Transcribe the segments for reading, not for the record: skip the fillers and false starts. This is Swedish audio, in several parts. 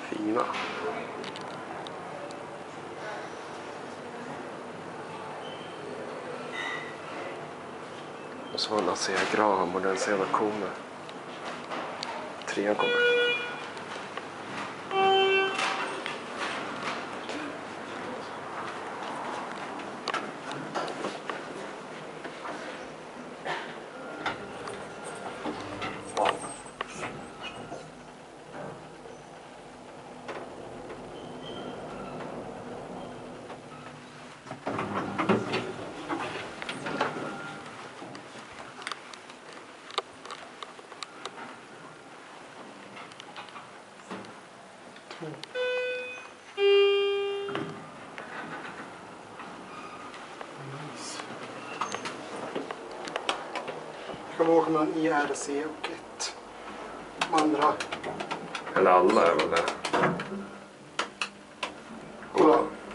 Fina. Och så var det Nasea Graham moderniserade KONE. 3 kommer. Ska vi åka mellan IRC och ett. De andra. Eller alla är väl det. Kolla.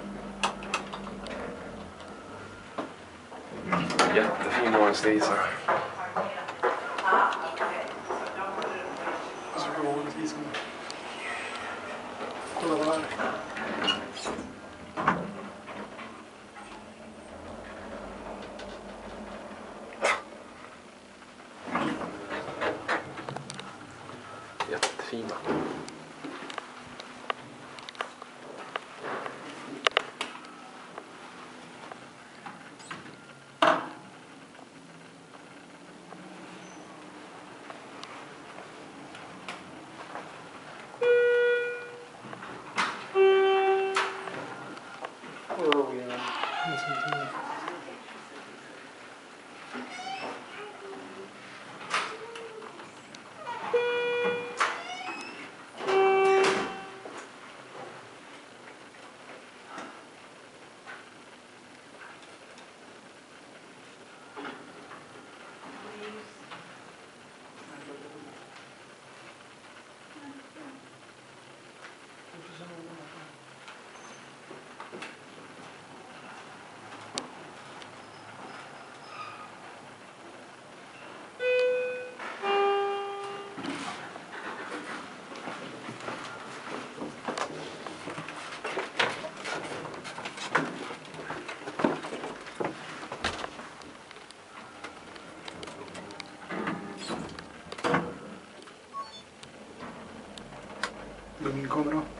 Jättefin morgonslisare. Jag ska gå morgonslisare. Kolla vad det är. Jättefina. Min kamera.